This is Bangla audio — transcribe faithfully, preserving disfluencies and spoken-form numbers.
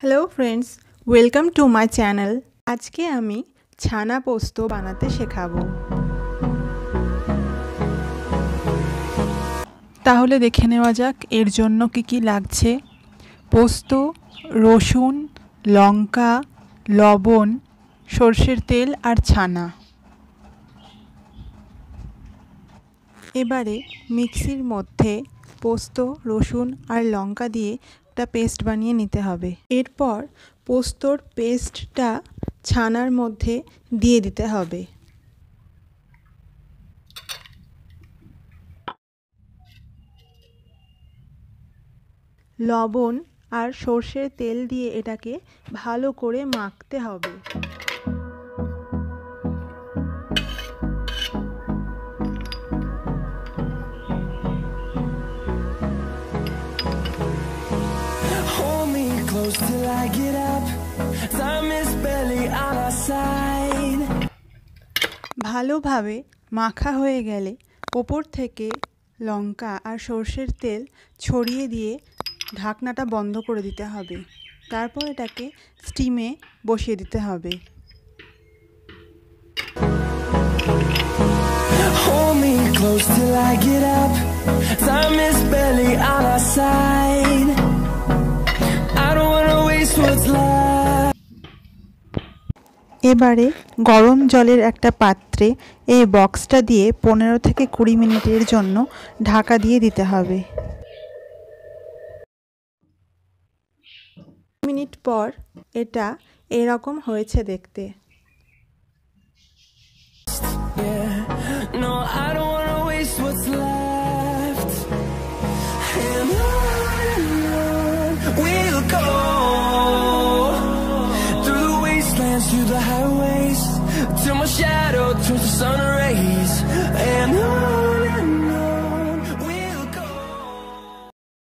Hello friends, welcome to my channel. আজকে আমি ছানা পোস্ত বানাতে শেখাবো। তাহলে দেখে নেওয়া যাক এর জন্য কি কি লাগছে। পোস্ত, রসুন, লঙ্কা, লবণ, সর্ষের তেল আর ছানা। এবারে মিক্সির মধ্যে পোস্ত, রসুন আর লঙ্কা দিয়ে একটা পেস্ট বানিয়ে নিতে হবে। এরপর পোস্তর পেস্টটা ছানার মধ্যে দিয়ে দিতে হবে। লবণ আর সর্ষের তেল দিয়ে এটাকে ভালো করে মাখতে হবে। Till I get up, time is barely on our side. ভালোভাবে মাখা হয়ে গেলে ওপর থেকে লঙ্কা আর সর্ষের তেল ছড়িয়ে দিয়ে ঢাকনাটা বন্ধ করে দিতে হবে। তারপর এটাকে স্টিমে বসিয়ে দিতে হবে। Hold me close till I get up, time is barely on our side. এবারে গরম জলের একটা পাত্রে এই বক্সটা দিয়ে পনেরো থেকে কুড়ি মিনিটের জন্য ঢাকা দিয়ে দিতে হবে। মিনিট পর এটা এরকম হয়েছে দেখতে। Through the highways till my shadow turns to sun rays.